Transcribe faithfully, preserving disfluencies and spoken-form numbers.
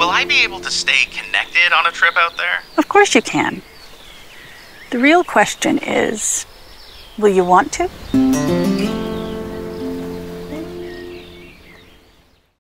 will I be able to stay connected on a trip out there? Of course you can. The real question is, will you want to?